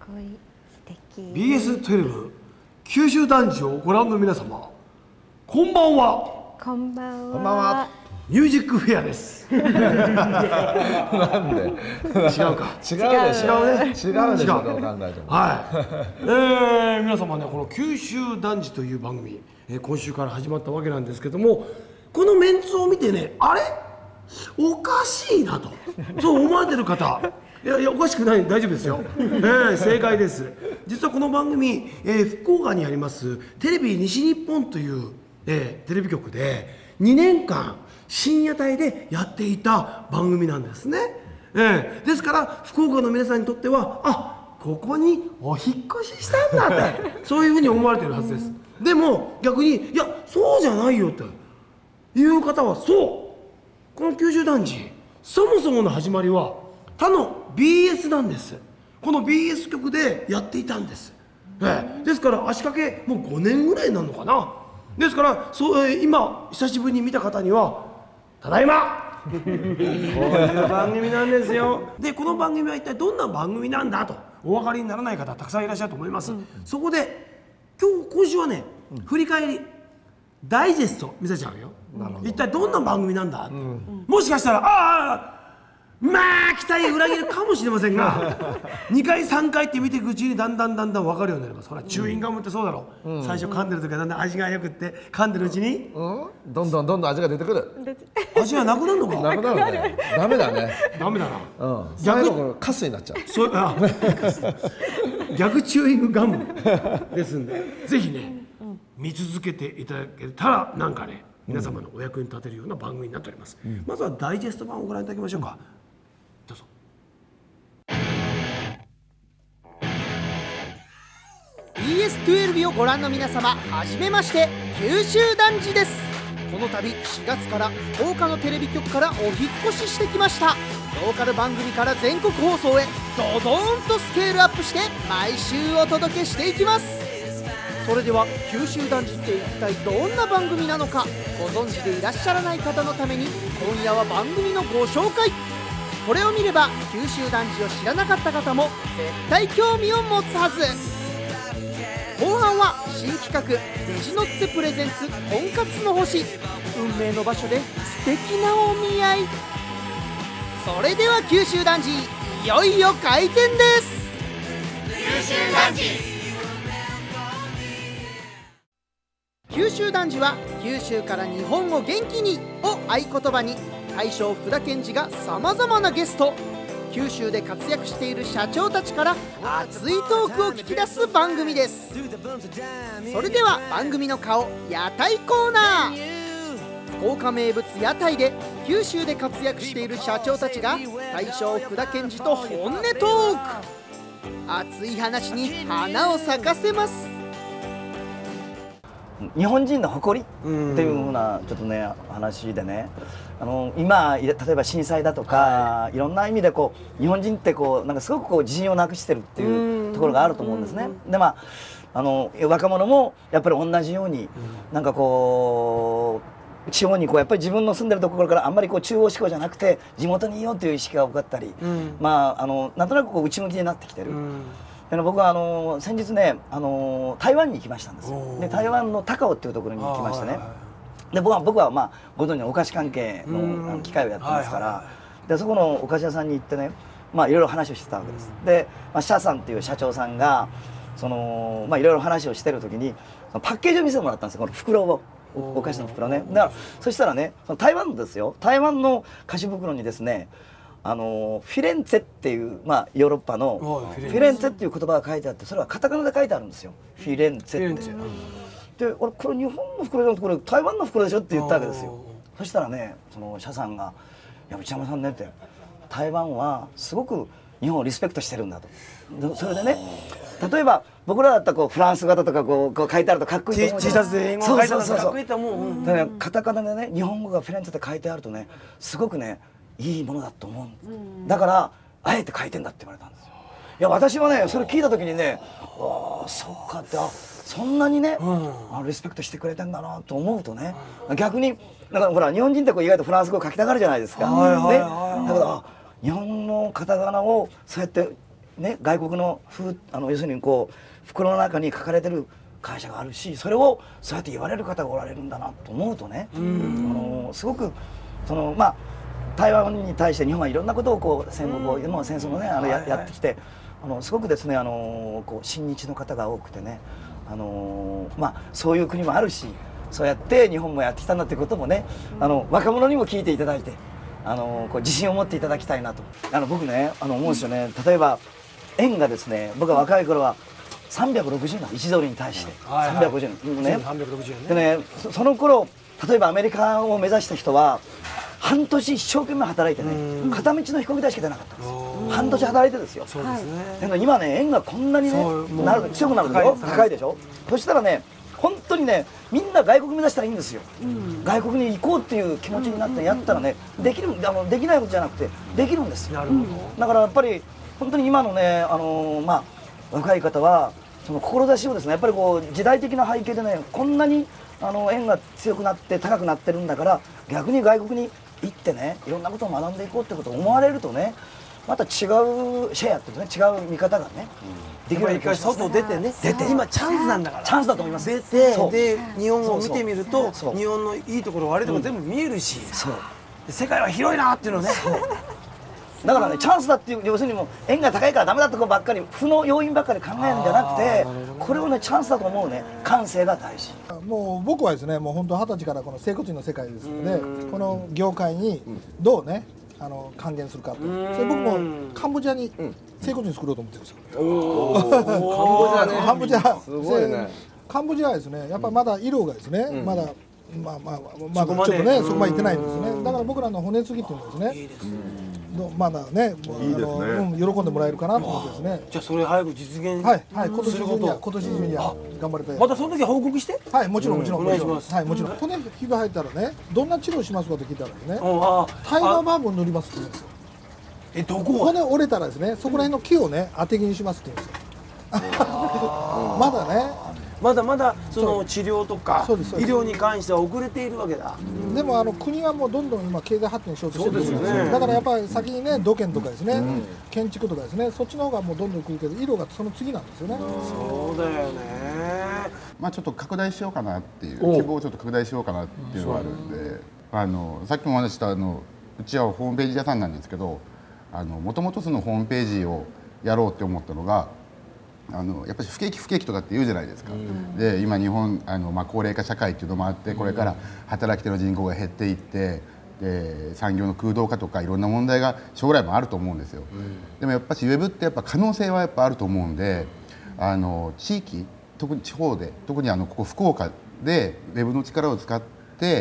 ごい素敵。 BS12 九州男児をご覧の皆様、こんばんは。 こんばんは。 こんばんは。 ミュージックフェアです。 なんで？ 違うか。 違うでしょ。 違うね。 違うでしょ。どう考えても。 はい。皆様ね、この九州男児という番組、今週から始まったわけなんですけども、このメンツを見てね、あれおかしいなとそう思われてる方、いやおかしくない、大丈夫ですよ。正解です。実はこの番組、福岡にありますテレビ西日本という、テレビ局で2年間深夜帯でやっていた番組なんですね。ですから福岡の皆さんにとっては、あ、ここにお引っ越ししたんだってそういうふうに思われているはずです。でも逆に、いやそうじゃないよっていう方は、そうこの九州男児、そもそもの始まりは他の BS なんです。この BS 局でやっていたんです。ですから足掛けもう5年ぐらいになるのかな。ですから今久しぶりに見た方には、ただいまこういう番組なんですよ。でこの番組は一体どんな番組なんだとお分かりにならない方たくさんいらっしゃると思います。そこで今週はね、振り返りダイジェスト見せちゃうよ。一体どんな番組なんだ、もしかしたらまあ期待裏切るかもしれませんが2回3回って見ていくうちにだんだん分かるようになります。ほらチューインガムってそうだろ、最初噛んでる時はだんだん味がよくって噛んでるうちに、 どんどん味が出てくる。 味がなくなるのか。 なくなるね。ダメだね。 ダメだな。 最後カスになっちゃう。 逆チューイングガムですんで、ぜひね見続けていただけたら、なんかね皆様のお役に立てるような番組になっております。まずはダイジェスト版をご覧いただきましょうか。どうぞ。 BS12 をご覧の皆様、はじめまして、九州男児です。この度4月から福岡のテレビ局からお引っ越ししてきました。ローカル番組から全国放送へドドーンとスケールアップして毎週お届けしていきます。それでは九州男児って一体どんな番組なのか、ご存知でいらっしゃらない方のために今夜は番組のご紹介。これを見れば九州男児を知らなかった方も絶対興味を持つはず。後半は新企画デジノッツェプレゼンツとんかつの星、運命の場所で素敵なお見合い。それでは九州男児、いよいよ開店です。九州男児。九州男児は九州から日本を元気にを合言葉に、大将福田健二がさまざまなゲスト、九州で活躍している社長たちから熱いトークを聞き出す番組です。それでは番組の顔、屋台コーナー。福岡名物屋台で九州で活躍している社長たちが大将福田健二と本音トーク、熱い話に花を咲かせます。 日本人の誇りっていうふうなちょっとね話でね、今例えば震災だとか、いろんな意味でこう日本人ってこうなんかすごくこう自信をなくしてるっていうところがあると思うんですね。で若者もやっぱり同じように、なんかこう地方にこうやっぱり自分の住んでるところからあんまりこう中央志向じゃなくて地元にいようという意識が多かったり、なんとなくこう内向きになってきてる。僕は先日ね台湾に行きましたんですよ。で台湾の高雄っていうところに行きましてね、で僕はご存知のお菓子関係の機械をやってますから、でそこのお菓子屋さんに行ってね、いろいろ話をしてたわけです。で社さんっていう社長さんがいろいろ話をしてる時にパッケージを見せてもらったんですよ、この袋を。お菓子の袋ね。だからそしたらね、台湾のですよ、台湾の菓子袋にですね、フィレンツェっていう、ヨーロッパのフィレンツェっていう言葉が書いてあって、それはカタカナで書いてあるんですよ、フィレンツェって。で俺これ日本の袋じゃなくてこれ台湾の袋でしょって言ったわけですよ。そしたらね、その社さんが「いや内山さんね」って、台湾はすごく日本をリスペクトしてるんだと。それでね、例えば僕らだったらこうフランス型とかこう書いてあるとかっこいいと思う。 T シャツで英語が書いてあるとかっこいいと思う。 だからカタカナでね日本語がフィレンツェって書いてあるとね、すごくねいいものだと思う。だからあえて書いてんだって言われたんですよ。いや私はねそれ聞いた時にね、ああそっかって、そんなにね、リスペクトしてくれてんだなと思うとね、逆にだからほら日本人ってこう意外とフランス語を書きたがるじゃないですか。ね、だから日本のカタカナをそうやってね外国の要するにこう袋の中に書かれてる会社があるし、それをそうやって言われる方がおられるんだなと思うとね、すごく台湾に対して日本はいろんなことをこう戦後の戦争のねやってきて、すごくですねこう親日の方が多くてね、そういう国もあるし、そうやって日本もやってきたんだってこともね、若者にも聞いていただいて、こう自信を持っていただきたいなと僕ね思うんですよね。例えば円がですね、僕が若い頃は360円1ドルに対して350円ね。でね、その頃例えばアメリカを目指した人は半年一生懸命働いてね、片道の飛行機代しか出なかったんですよ。半年働いてですよ。でも今ね、円がこんなにね強くなるでしょ、高いでしょ。そしたらね、本当にね、みんな外国目指したらいいんですよ。外国に行こうっていう気持ちになってやったらね、できないことじゃなくてできるんですよ。だからやっぱり本当に今のね若い方はその志をですね、やっぱりこう時代的な背景でね、こんなに円が強くなって高くなってるんだから、逆に外国に行ってね、いろんなことを学んでいこうってことを思われるとね、また違うシェアってね、違う見方がね、できるように一回外出てね、今チャンスなんだから、 チャンスだと思います。 出て、で日本を見てみると、日本のいいところ悪いところ全部見えるし、世界は広いなっていうのね。 だからね、チャンスだっていう、要するにもう円が高いからダメだってことばっかり、負の要因ばっかり考えるんじゃなくて、これをねチャンスだと思うね、感性が大事。 もう僕はですね、もう本当20歳からこの整骨院の世界ですので、この業界にどうね還元するかと。それ僕もカンボジアに整骨院作ろうと思ってるんですよ。カンボジアすごいね。カンボジアはですね、やっぱまだ医療がですね、まだちょっとねそこまで行ってないんですね。だから僕らの骨継ぎっていうのはですね、まだね喜んでもらえるかなと思ってですね。 じゃあそれ早く実現今年中には頑張りたい。 またその時は報告して。 はい、もちろんお願いします。 はい、もちろん。骨ひび入ったらね、どんな治療しますかって聞いたらですね、タイガーバーブを塗りますって言うんですよ。 どこ？ 骨折れたらですね、そこら辺の木をね当て木にしますって言うんですよ。まだね。 まだその治療とか医療に関しては遅れているわけだ。 でも国はもうどんどん今経済発展しようとしてるんですよね。だからやっぱり先にね土建とかですね、建築とかですね、そっちの方がもうどんどん来るけど、医療がその次なんですよね。 そうだよね。 ちょっと拡大しようかなっていう希望をちょっと拡大しようかなっていうのがあるんで、さっきもお話ししたうちはホームページ屋さんなんですけど、もともとそのホームページをやろうって思ったのが、やっぱり不景気とかって言うじゃないですか。で今日本高齢化社会っていうのもあって、これから働き手の人口が減っていって、で産業の空洞化とかいろんな問題が将来もあると思うんですよ。でもやっぱしウェブってやっぱ可能性はやっぱあると思うんで、地域、特に地方で、特にここ福岡でウェブの力を使って、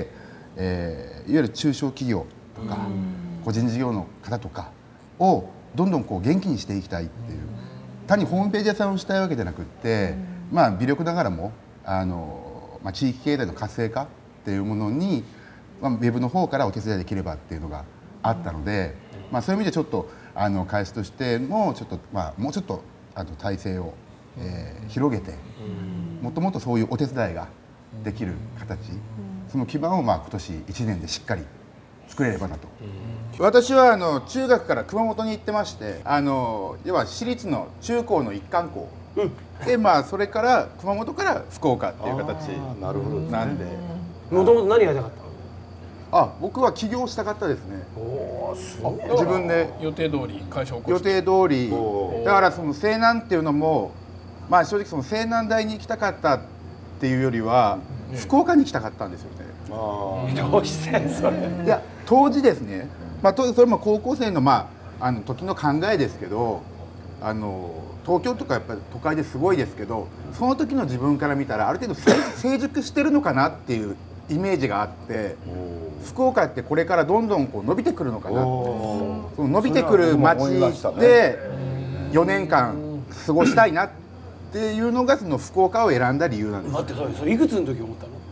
いわゆる中小企業とか個人事業の方とかをどんどんこう元気にしていきたいっていう。単にホームページ屋さんをしたいわけじゃなくって、微力ながらも地域経済の活性化っていうものに、ウェブの方からお手伝いできればっていうのがあったので、そういう意味でちょっと会社としてもちょっともうちょっと体制を、広げて、もっともっとそういうお手伝いができる形、その基盤を今年1年でしっかり作れればなと。私は中学から熊本に行ってまして、要は私立の中高の一貫校、でそれから熊本から福岡っていう形なんで。 もともと何やりたかったの？ 僕は起業したかったですね。自分で予定通り会社を起こして。 予定通りだから、その西南っていうのも正直その西南大に行きたかったっていうよりは、福岡に行きたかったんですよね。 どうしてそれ？ いや当時ですね、それも高校生の時の考えですけど、東京とかやっぱり都会ですごいですけど、その時の自分から見たらある程度成熟してるのかなっていうイメージがあって、福岡ってこれからどんどんこう伸びてくるのかな、その伸びてくる街で4年間過ごしたいなっていうのがその福岡を選んだ理由なんです。 待って、それいくつの時思ったの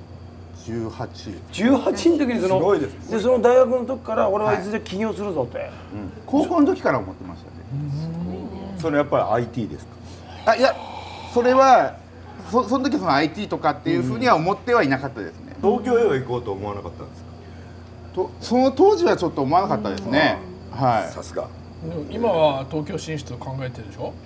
？18 の時にその大学の時から俺はいずれ起業するぞって、 高校の時から思ってましたね。 それやっぱり IT ですか？ いや、それはその時その IT とかっていうふうには思ってはいなかったですね。 東京へは行こうと思わなかったんですか？ その当時はちょっと思わなかったですね。はい。 さすが。 今は東京進出を考えてるでしょ。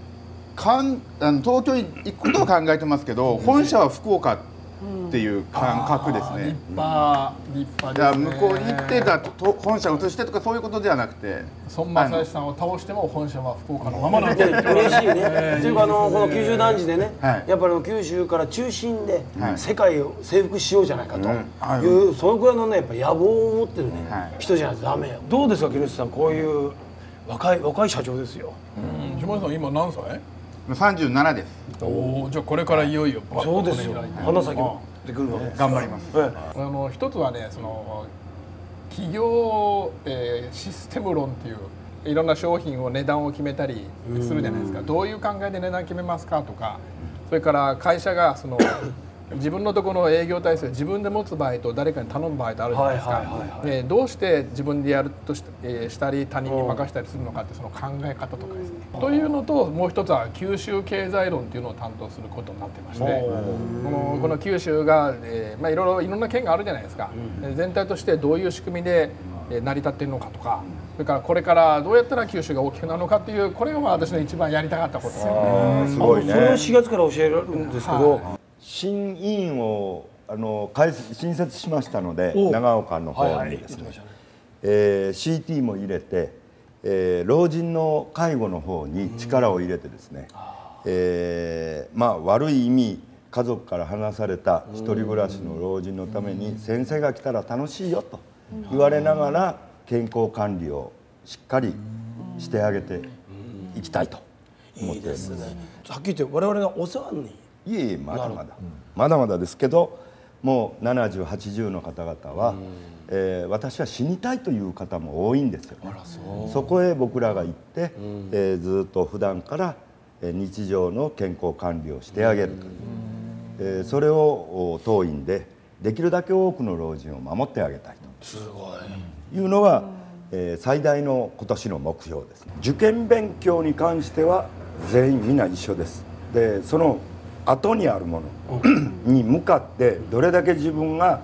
東京に行くことを考えてますけど、本社は福岡っていう感覚ですね。 立派いやですね。 向こうに行って本社を移してとかそういうことではなくて、 孫正義さんを倒しても本社は福岡のままなんだ。 嬉しいね。っていうかこの九州男児でね、 はいやっぱり九州から中心ではい世界を征服しようじゃないかというそのくらいのねやっぱ野望を持ってるねはい人じゃないとダメよ。どうですか木下さん、こういう若い社長ですよ。 島田さん今何歳？ 37です。 おお、じゃあこれからいよいよバッとそうですよ。 開いて花咲も出てくるわけです。 頑張ります。 一つはね、その企業、システム論っていういろんな商品を値段を決めたりするじゃないですか。どういう考えで値段決めますかとか、それから会社がその自分のところの営業体制を自分で持つ場合と誰かに頼む場合とあるじゃないですか。どうして自分でやるとしたり他人に任せたりするのかってその考え方とかですね。というのともう一つは九州経済論っていうのを担当することになってまして、この九州が、いろんな県があるじゃないですか。全体としてどういう仕組みで成り立っているのかとか、それからこれからどうやったら九州が大きくなるのかっていうこれが私の一番やりたかったことですよね。 すごいね。 それを4月から教えるんですけど、 新委員を新設しましたので、長岡の方にですね、CT も入れて、老人の介護の方に力を入れてですね、悪い意味家族から離された一人暮らしの老人のために先生が来たら楽しいよと言われながら健康管理をしっかりしてあげていきたいと思っています。 はっきり言って我々がお世話にいえいえ、まだまだですけど、もう70、80の方々は、私は死にたいという方も多いんですよね。そこへ僕らが行って、ずっと普段から日常の健康管理をしてあげると、それを当院でできるだけ多くの老人を守ってあげたいというのが、最大の今年の目標です。受験勉強に関しては全員皆一緒です。でその後にあるものに向かってどれだけ自分が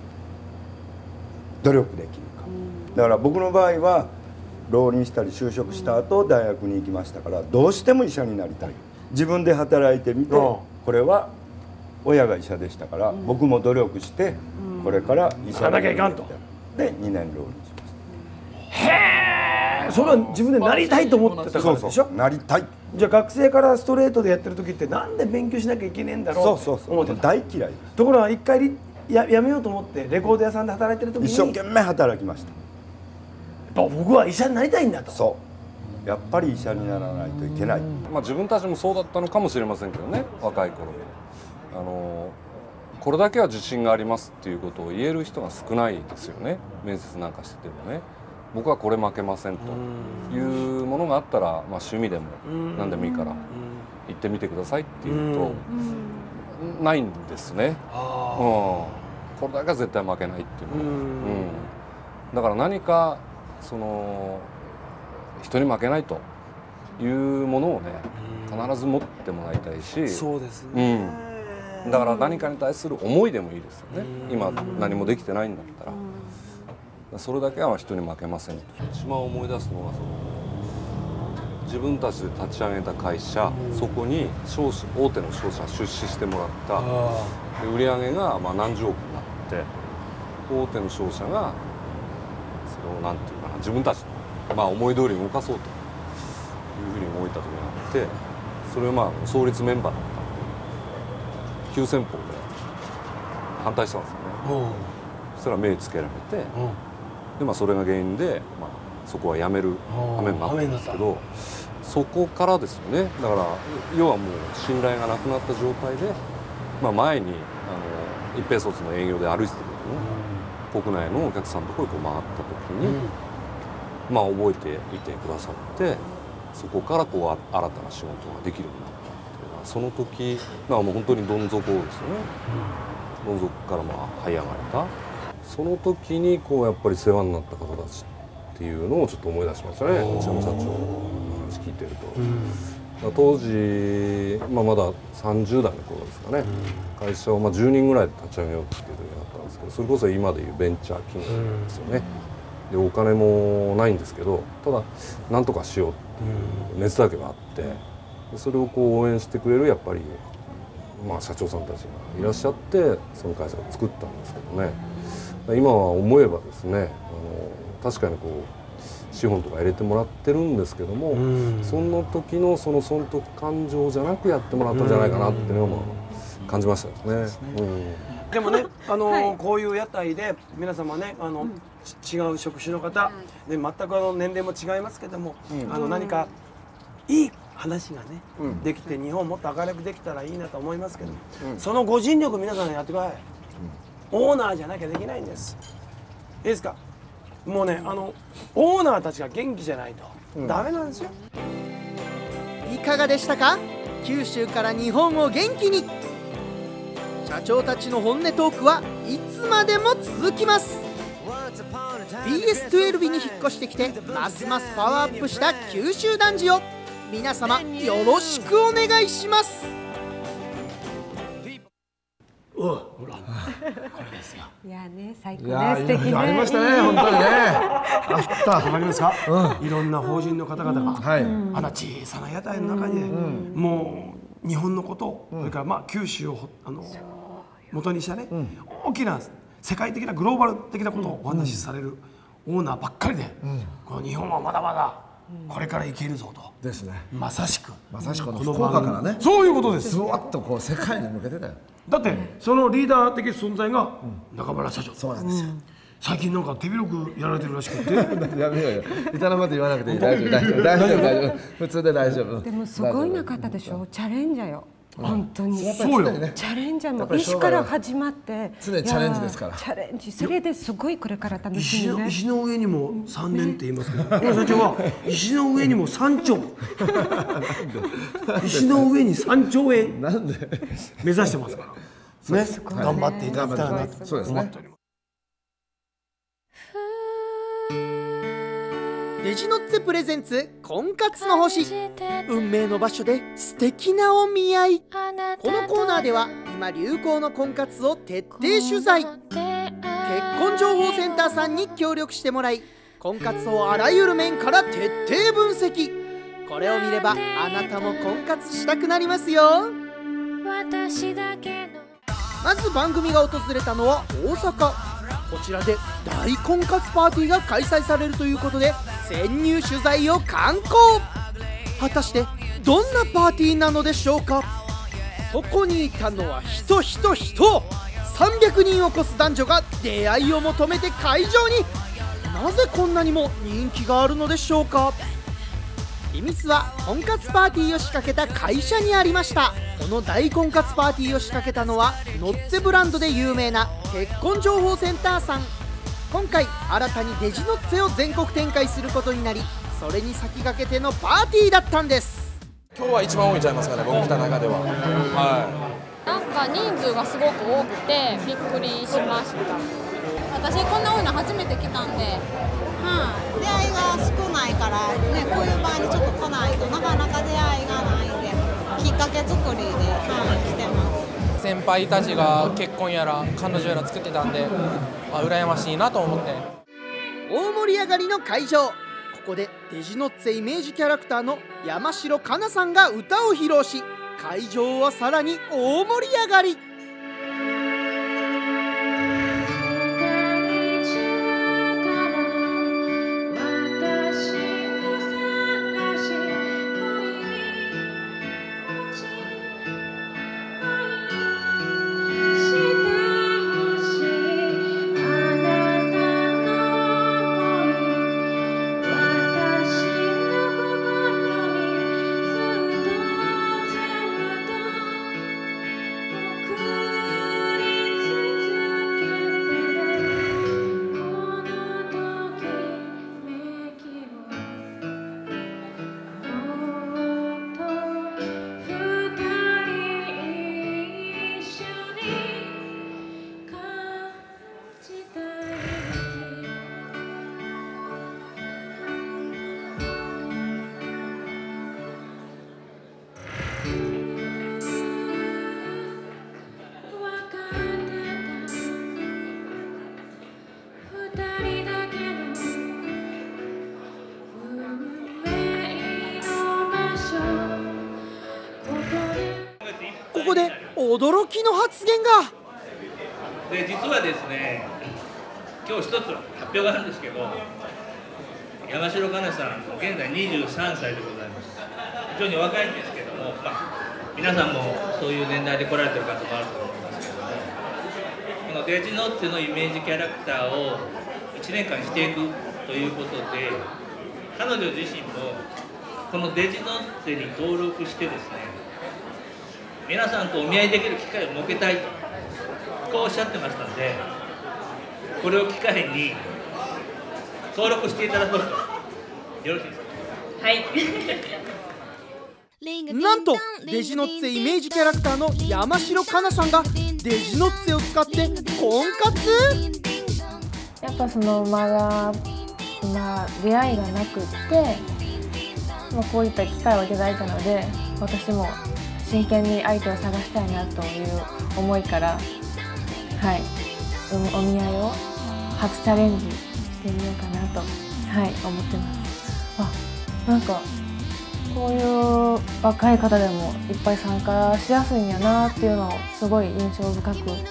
努力できるか。だから僕の場合は浪人したり就職した後大学に行きましたから、どうしても医者になりたい。自分で働いてみて、これは親が医者でしたから僕も努力してこれから医者になりたいで2年浪人しました。 へえ、それは自分でなりたいと思ってたからでしょ。 なりたい。 じゃあ学生からストレートでやってる時ってなんで勉強しなきゃいけねえんだろうって思ってた。 大嫌い。 ところが一回やめようと思ってレコード屋さんで働いてる時に一生懸命働きました。 僕は医者になりたいんだと。 そうやっぱり医者にならないといけない。 自分たちもそうだったのかもしれませんけどね、若い頃にこれだけは自信がありますっていうことを言える人が少ないですよね。面接なんかしててもね、僕はこれ負けませんというものがあったら、趣味でも何でもいいから行ってみてくださいっていうと、ないんですね。これだけは絶対負けないっていうのは、だから何かその人に負けないというものをね必ず持ってもらいたいし、 そうですね、 だから何かに対する思いでもいいですよね。今何もできてないんだったら、それだけは人に負けませんと。一番思い出すのは自分たちで立ち上げた会社、そこに大手の商社出資してもらった売り上げが何十億になって、大手の商社がそれをなんていうかな、自分たちの思い通りに動かそうというふうに動いた時があって、それを創立メンバーだったんで急先鋒で反対したんですよね。そしたら目つけられて、でそれが原因で、そこは辞める羽目になったんですけど、そこからですよね。だから要はもう信頼がなくなった状態で、前に一平卒の営業で歩いてた時に、国内のお客さんのところに回った時に、覚えていてくださって、そこから新たな仕事ができるようになったっていうのは、その時もう本当にどん底ですよね。どん底から這い上がれた。その時にやっぱり世話になった方たちっていうのをちょっと思い出しましたね。うちの社長の話聞いてると、当時、まだ30代の頃ですかね、会社を10人ぐらいで立ち上げようっていう時があったんですけど、それこそ今でいうベンチャー企業ですよね。 でお金もないんですけど、ただなんとかしようっていう熱だけはあって、でそれをこう応援してくれるやっぱり、まあ、社長さんたちがいらっしゃってその会社を作ったんですけどね。今は思えばですね、確かにこう資本とか入れてもらってるんですけども、その時のその損得感情じゃなくやってもらったんじゃないかなっていうのも感じましたですね。 でもね、こういう屋台で皆様ね、違う職種の方で全く年齢も違いますけども、何かいい話がね、できて日本もっと明るくできたらいいなと思いますけども、そのご尽力皆さんやってください。オーナーじゃなきゃできないんです。いいですか？もうね、オーナーたちが元気じゃないとダメなんですよ。 いかがでしたか？九州から日本を元気に。社長たちの本音トークはいつまでも続きます。 BS12 に引っ越してきてますますパワーアップした九州男児を皆様よろしくお願いします。 ほら、これですよ。 いやね、最高いやね、素敵ね。 ありましたね、本当にね。あった。 わかりますか？いろんな法人の方々が、 はい。 あの小さな屋台の中で、もう日本のことを、それからまあ九州を元にしたね、大きな世界的なグローバル的なことをお話しされるオーナーばっかりで、この日本はまだまだこれからいけるぞと。 ですね。 まさしくこの福岡からね。 そういうことです。 ずわっとこう世界に向けてだよ。 だってそのリーダー的存在が中村社長。 そうなんですよ。 最近なんか手広くやられてるらしくて。 やめようよ。板のまで言わなくていい。大丈夫。普通で大丈夫。 でもすごいな方でしょ。チャレンジャーよ。本当に。 そうよ。 チャレンジャーも石から始まって。 常にチャレンジですから。 チャレンジ。それですごいこれから楽しみね。 石の上にも3年って言いますけど、この社長は石の上にも3兆。石の上に3兆円なんで目指してますから。ね、頑張っていただきたいなと思っております。 デジノッツェプレゼンツ婚活の星。運命の場所で素敵なお見合い。このコーナーでは今流行の婚活を徹底取材。結婚情報センターさんに協力してもらい、婚活をあらゆる面から徹底分析。これを見ればあなたも婚活したくなりますよ。まず番組が訪れたのは大阪。こちらで大婚活パーティーが開催されるということで潜入取材を敢行。果たしてどんなパーティーなのでしょうか。そこにいたのは人300人を超す男女が出会いを求めて会場に。なぜこんなにも人気があるのでしょうか。秘密は婚活パーティーを仕掛けた会社にありました。この大婚活パーティーを仕掛けたのはノッツェブランドで有名な結婚情報センターさん。今回新たにデジノッツェを全国展開することになり、それに先駆けてのパーティーだったんです。 今日は一番多いんちゃいますかね、僕来た中では。 なんか人数がすごく多くてびっくりしました。私こんな多いの初めて来たんで、 出会いが少ないからね、こういう場にちょっと来ないとなかなか出会いがないんで、きっかけ作りで、来てます。 先輩たちが結婚やら彼女やら作ってたんで、羨ましいなと思って。 大盛り上がりの会場。ここでデジノッツェイメージキャラクターの山城かなさんが歌を披露し、会場はさらに大盛り上がり。 僕ここで驚きの発言が。 で実はですね、今日一つ発表があるんですけど、山城香奈さん現在23歳でございます。非常に若いんですけども、皆さんもそういう年代で来られてる方もあると思いますけども、このデジノッツェのイメージキャラクターを1年間していくということで、彼女自身もこのデジノッツェに登録してですね、皆さんとお見合いできる機会を設けたいとこうおっしゃってましたので、これを機会に登録していただこうと。よろしいですか。はい。 なんとデジノッツェイメージキャラクターの山城香奈さんがデジノッツェを使って婚活。 やっぱまだ出会いがなくって、こういった機会をいただいたので、私も真剣に相手を探したいなという思いから、はい、お見合いを初チャレンジしてみようかなと、はい、思ってます。なんかこういう若い方でもいっぱい参加しやすいんやなっていうのをすごい印象深く感じました。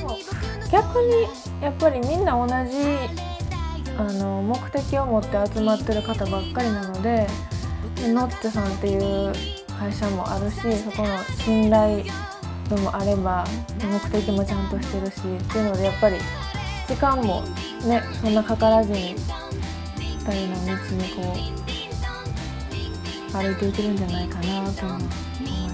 はい、逆にやっぱりみんな同じ目的を持って集まってる方ばっかりなので、ノッテさんっていう会社もあるし、そこの信頼度もあれば目的もちゃんとしてるしっていうので、やっぱり時間もねそんなかからずに2人の道にこう歩いていけるんじゃないかなと思います。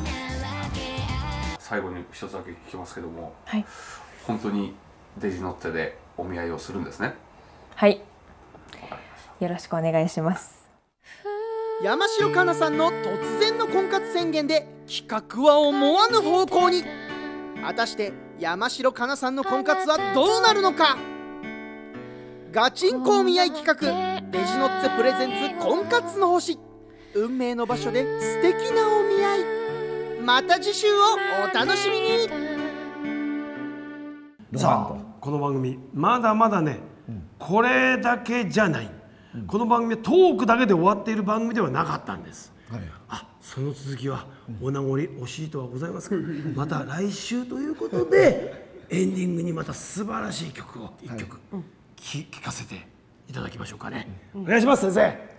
最後に一つだけ聞きますけども、 はい、 本当にデジノッテでお見合いをするんですね。 はい、よろしくお願いします。 山城香奈さんの突然の婚活宣言で企画は思わぬ方向に。果たして山城香奈さんの婚活はどうなるのか。ガチンコお見合い企画、デジノッツェプレゼンツ婚活の星。運命の場所で素敵なお見合い。また次週をお楽しみに。 さあこの番組まだまだね、これだけじゃない、この番組はトークだけで終わっている番組ではなかったんです。その続きはお名残惜しいとはございますが、また来週ということでエンディングにまた素晴らしい曲を1曲聴かせていただきましょうかね。お願いします先生。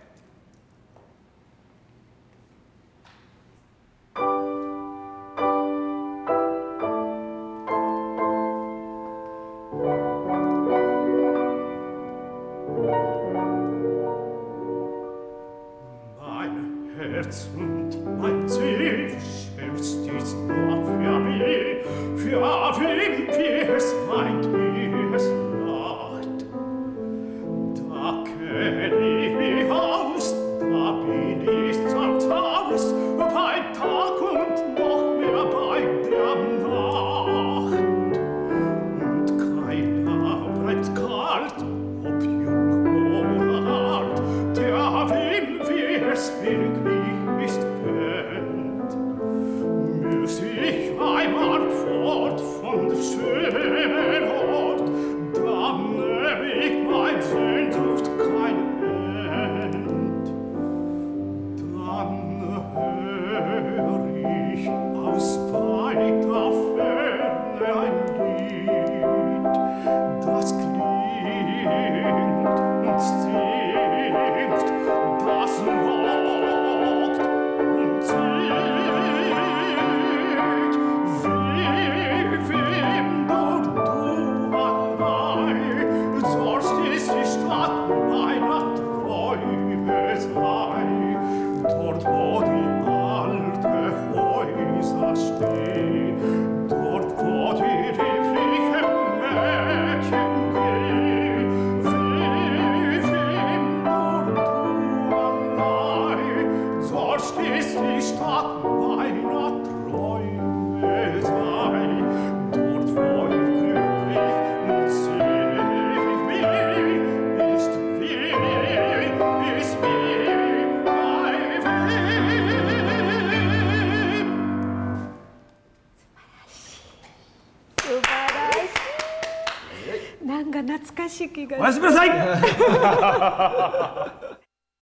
なんか懐かしい気が。 おやすみなさい。